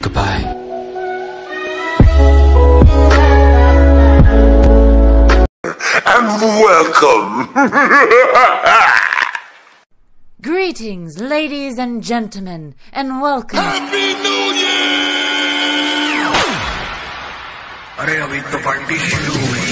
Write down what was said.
Goodbye. And welcome. Greetings, ladies and gentlemen, and welcome. Happy New Year! अरे अभी तो party शुरू हुई